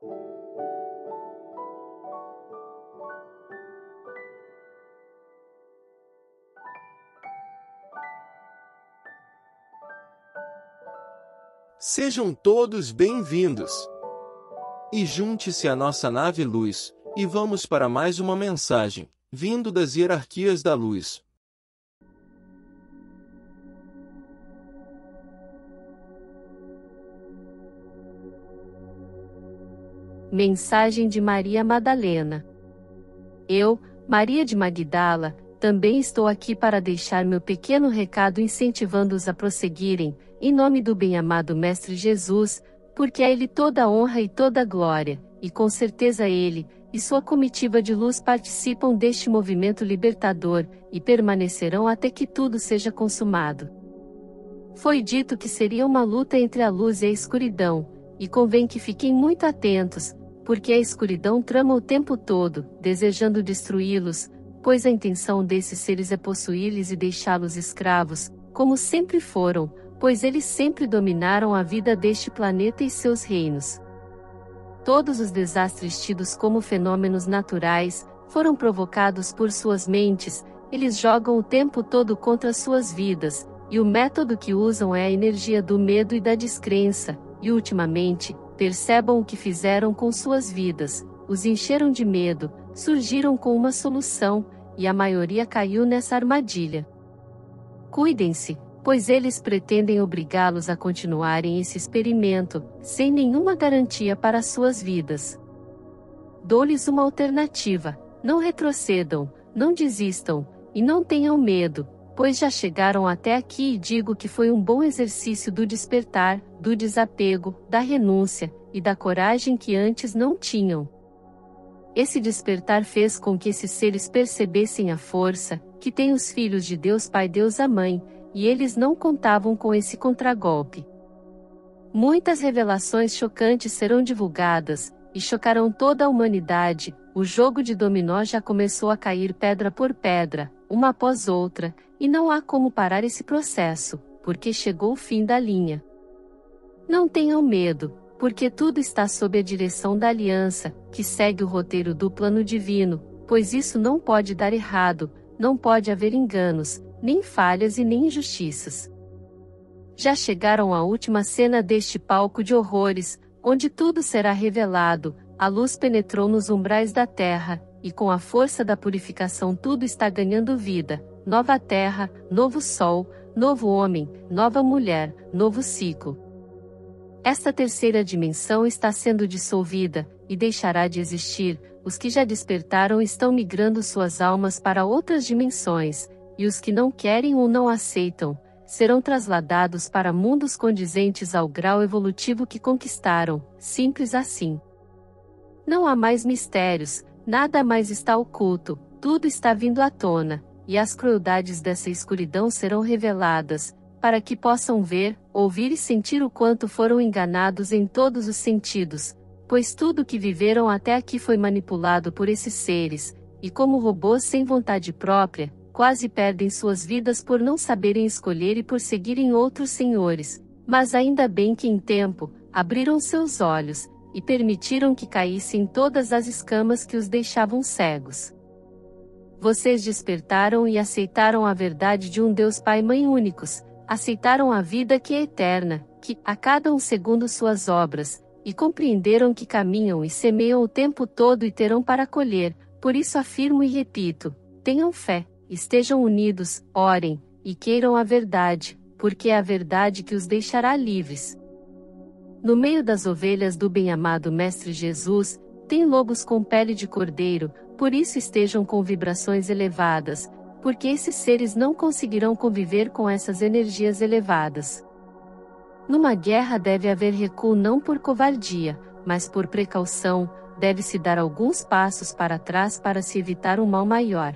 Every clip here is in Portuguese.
Sejam todos bem-vindos! E junte-se à nossa nave Luz, e vamos para mais uma mensagem, vindo das hierarquias da luz. Mensagem de Maria Madalena. Eu, Maria de Magdala, também estou aqui para deixar meu pequeno recado incentivando-os a prosseguirem, em nome do bem-amado Mestre Jesus, porque a Ele toda a honra e toda a glória, e com certeza Ele, e sua comitiva de luz participam deste movimento libertador, e permanecerão até que tudo seja consumado. Foi dito que seria uma luta entre a luz e a escuridão, e convém que fiquem muito atentos, porque a escuridão trama o tempo todo, desejando destruí-los, pois a intenção desses seres é possuí-los e deixá-los escravos, como sempre foram, pois eles sempre dominaram a vida deste planeta e seus reinos. Todos os desastres tidos como fenômenos naturais, foram provocados por suas mentes, eles jogam o tempo todo contra suas vidas, e o método que usam é a energia do medo e da descrença, e ultimamente, percebam o que fizeram com suas vidas, os encheram de medo, surgiram com uma solução, e a maioria caiu nessa armadilha. Cuidem-se, pois eles pretendem obrigá-los a continuarem esse experimento, sem nenhuma garantia para suas vidas. Dou-lhes uma alternativa: não retrocedam, não desistam, e não tenham medo, pois já chegaram até aqui e digo que foi um bom exercício do despertar, do desapego, da renúncia, e da coragem que antes não tinham. Esse despertar fez com que esses seres percebessem a força que têm os filhos de Deus Pai Deus a Mãe, e eles não contavam com esse contragolpe. Muitas revelações chocantes serão divulgadas, e chocarão toda a humanidade. O jogo de dominó já começou a cair pedra por pedra, uma após outra, e não há como parar esse processo, porque chegou o fim da linha. Não tenham medo, porque tudo está sob a direção da aliança, que segue o roteiro do plano divino, pois isso não pode dar errado, não pode haver enganos, nem falhas e nem injustiças. Já chegaram à última cena deste palco de horrores, onde tudo será revelado, a luz penetrou nos umbrais da terra, e com a força da purificação tudo está ganhando vida, nova terra, novo sol, novo homem, nova mulher, novo ciclo. Esta terceira dimensão está sendo dissolvida, e deixará de existir. Os que já despertaram estão migrando suas almas para outras dimensões, e os que não querem ou não aceitam, serão trasladados para mundos condizentes ao grau evolutivo que conquistaram, simples assim. Não há mais mistérios, nada mais está oculto, tudo está vindo à tona, e as crueldades dessa escuridão serão reveladas, para que possam ver, ouvir e sentir o quanto foram enganados em todos os sentidos, pois tudo que viveram até aqui foi manipulado por esses seres, e como robôs sem vontade própria, quase perdem suas vidas por não saberem escolher e por seguirem outros senhores, mas ainda bem que em tempo, abriram seus olhos, e permitiram que caíssem todas as escamas que os deixavam cegos. Vocês despertaram e aceitaram a verdade de um Deus Pai e Mãe únicos, aceitaram a vida que é eterna, que, a cada um segundo suas obras, e compreenderam que caminham e semeiam o tempo todo e terão para colher. Por isso afirmo e repito, tenham fé, estejam unidos, orem, e queiram a verdade, porque é a verdade que os deixará livres. No meio das ovelhas do bem-amado Mestre Jesus, tem lobos com pele de cordeiro, por isso estejam com vibrações elevadas, porque esses seres não conseguirão conviver com essas energias elevadas. Numa guerra deve haver recuo não por covardia, mas por precaução, deve-se dar alguns passos para trás para se evitar um mal maior.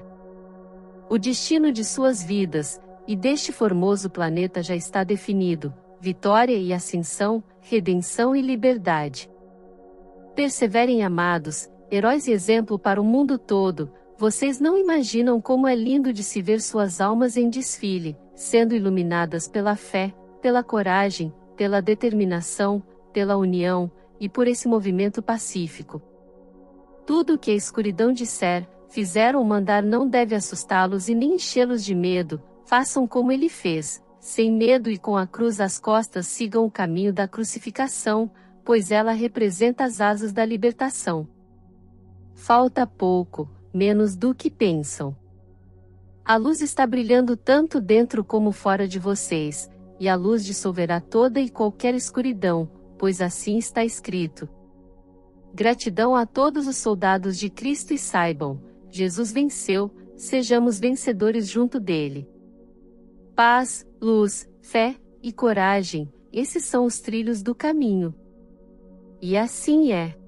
O destino de suas vidas, e deste formoso planeta já está definido: vitória e ascensão, redenção e liberdade. Perseverem, amados, heróis e exemplo para o mundo todo. Vocês não imaginam como é lindo de se ver suas almas em desfile, sendo iluminadas pela fé, pela coragem, pela determinação, pela união, e por esse movimento pacífico. Tudo o que a escuridão disser, fizer ou mandar não deve assustá-los e nem enchê-los de medo. Façam como ele fez, sem medo e com a cruz às costas sigam o caminho da crucificação, pois ela representa as asas da libertação. Falta pouco, menos do que pensam. A luz está brilhando tanto dentro como fora de vocês, e a luz dissolverá toda e qualquer escuridão, pois assim está escrito. Gratidão a todos os soldados de Cristo e saibam, Jesus venceu, sejamos vencedores junto dele. Paz, luz, fé e coragem, esses são os trilhos do caminho. E assim é.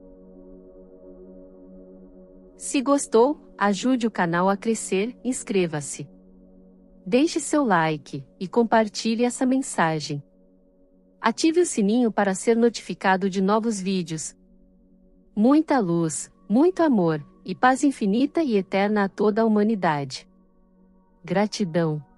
Se gostou, ajude o canal a crescer, inscreva-se. Deixe seu like e compartilhe essa mensagem. Ative o sininho para ser notificado de novos vídeos. Muita luz, muito amor, e paz infinita e eterna a toda a humanidade. Gratidão.